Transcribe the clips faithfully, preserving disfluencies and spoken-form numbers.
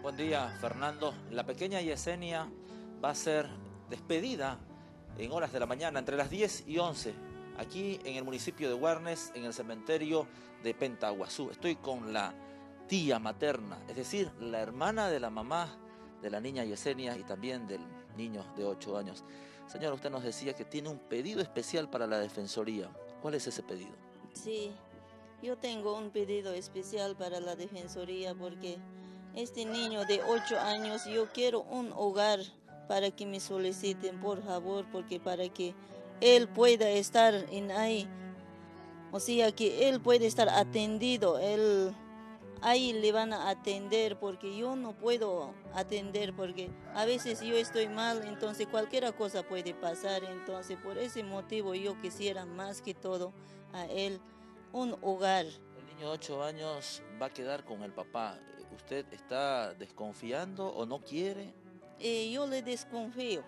Buen día, Fernando. La pequeña Yesenia va a ser despedida en horas de la mañana, entre las diez y once, aquí en el municipio de Guarnes, en el cementerio de Pentaguazú. Estoy con la tía materna, es decir, la hermana de la mamá de la niña Yesenia y también del niño de ocho años. Señora, usted nos decía que tiene un pedido especial para la Defensoría. ¿Cuál es ese pedido? Sí, yo tengo un pedido especial para la Defensoría porque este niño de ocho años, yo quiero un hogar para que me soliciten, por favor, porque para que él pueda estar en ahí, o sea, que él puede estar atendido, él ahí le van a atender porque yo no puedo atender porque a veces yo estoy mal, entonces cualquier cosa puede pasar, entonces por ese motivo yo quisiera más que todo a él un hogar. El niño de ocho años va a quedar con el papá. ¿Usted está desconfiando o no quiere? Eh, yo le desconfío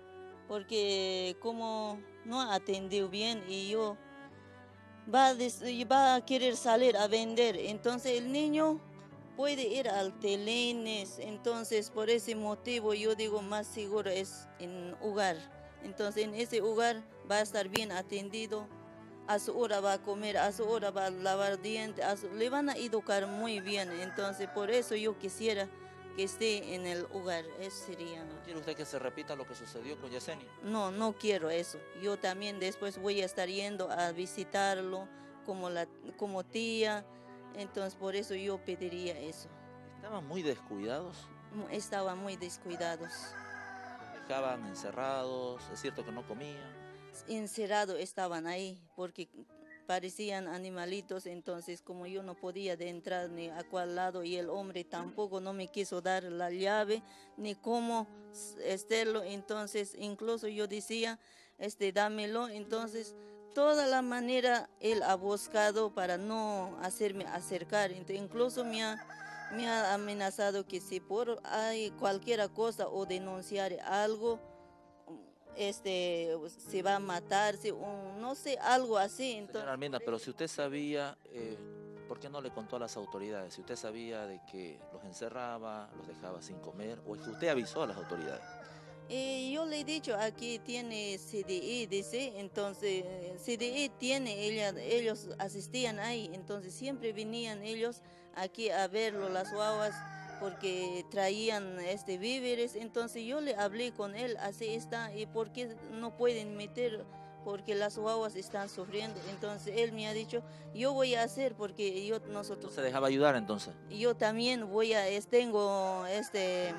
porque como no ha atendido bien y yo va a, des- va a querer salir a vender, entonces el niño puede ir al Telenes, entonces por ese motivo yo digo más seguro es en hogar, entonces en ese hogar va a estar bien atendido, a su hora va a comer, a su hora va a lavar dientes, a su- le van a educar muy bien, entonces por eso yo quisiera que esté en el hogar, eso sería. ¿No quiere usted que se repita lo que sucedió con Yesenia? No, no quiero eso. Yo también después voy a estar yendo a visitarlo como, la, como tía. Entonces por eso yo pediría eso. Estaban muy descuidados, Mu- Estaban muy descuidados. los dejaban encerrados, es cierto que no comían. Encerrados estaban ahí porque parecían animalitos. Entonces como yo no podía de entrar ni a cuál lado y el hombre tampoco no me quiso dar la llave ni cómo estarlo. Entonces incluso yo decía, este, dámelo. Entonces toda la manera él ha buscado para no hacerme acercar. Entonces, incluso me ha, me ha amenazado que si por hay cualquier cosa o denunciar algo, este, se va a matar, se- o no sé, algo así. Señora Entonces, Arminda, pero si usted sabía, eh, ¿por qué no le contó a las autoridades? Si usted sabía de que los encerraba, los dejaba sin comer, o es que usted avisó a las autoridades. eh, yo le he dicho, aquí tiene C D I, dice, entonces C D I tiene, ella, ellos asistían ahí, entonces siempre venían ellos aquí a verlo, las guaguas, porque traían este víveres, entonces yo le hablé con él, así está, y por qué no pueden meter, porque las guaguas están sufriendo, entonces él me ha dicho, yo voy a hacer, porque yo, No nosotros, se dejaba ayudar entonces. yo también voy a, es, tengo este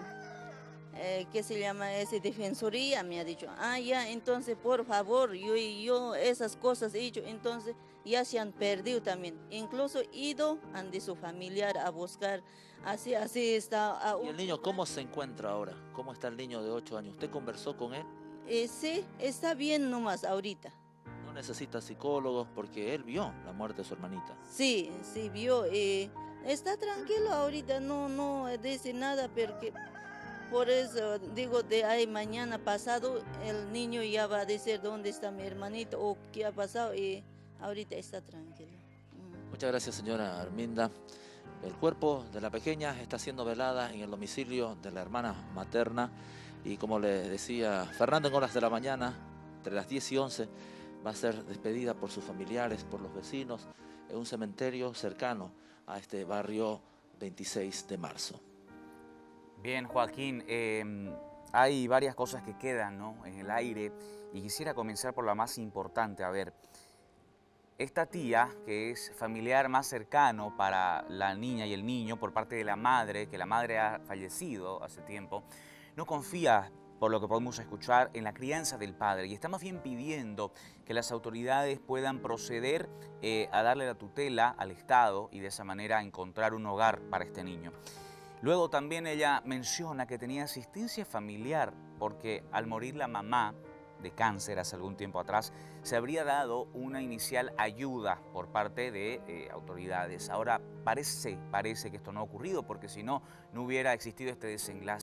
eh, ¿qué se llama ese? Defensoría, me ha dicho. Ah, ya, entonces, por favor, yo, yo esas cosas he dicho, entonces ya se han perdido también. Incluso ido ante su familiar a buscar, así, así está ¿Y el aún. niño cómo se encuentra ahora? ¿Cómo está el niño de ocho años? ¿Usted conversó con él? Eh, sí, está bien nomás ahorita. No necesita psicólogos porque él vio la muerte de su hermanita. Sí, sí, vio, eh, está tranquilo ahorita, no, no dice nada, porque por eso digo, de ahí mañana pasado el niño ya va a decir dónde está mi hermanito o qué ha pasado y ahorita está tranquilo. Mm. Muchas gracias, señora Arminda. El cuerpo de la pequeña está siendo velada en el domicilio de la hermana materna y como le decía Fernando, en horas de la mañana, entre las diez y once, va a ser despedida por sus familiares, por los vecinos, en un cementerio cercano a este barrio veintiséis de marzo. Bien, Joaquín, eh, hay varias cosas que quedan, ¿no?, en el aire y quisiera comenzar por la más importante. A ver, esta tía, que es familiar más cercano para la niña y el niño por parte de la madre, que la madre ha fallecido hace tiempo, no confía, por lo que podemos escuchar, en la crianza del padre y está más bien pidiendo que las autoridades puedan proceder eh, a darle la tutela al Estado y de esa manera encontrar un hogar para este niño. Luego también ella menciona que tenía asistencia familiar porque al morir la mamá de cáncer hace algún tiempo atrás, se habría dado una inicial ayuda por parte de eh, autoridades. Ahora parece, parece que esto no ha ocurrido porque si no, no hubiera existido este desenlace.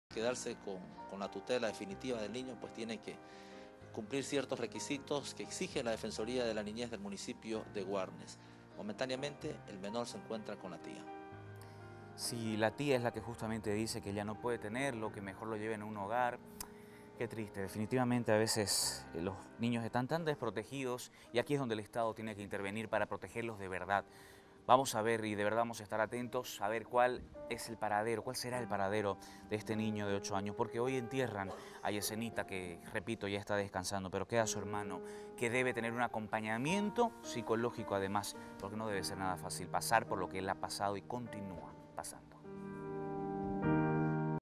quedarse con, con la tutela definitiva del niño, pues tiene que cumplir ciertos requisitos que exige la Defensoría de la Niñez del municipio de Guarnes. Momentáneamente el menor se encuentra con la tía. Sí, la tía es la que justamente dice que ya no puede tenerlo, que mejor lo lleven a un hogar. Qué triste, definitivamente a veces los niños están tan desprotegidos y aquí es donde el Estado tiene que intervenir para protegerlos de verdad. Vamos a ver y de verdad vamos a estar atentos a ver cuál es el paradero, cuál será el paradero de este niño de ocho años, porque hoy entierran a Yesenita, que repito ya está descansando, pero queda su hermano, que debe tener un acompañamiento psicológico además, porque no debe ser nada fácil pasar por lo que él ha pasado y continúa pasando.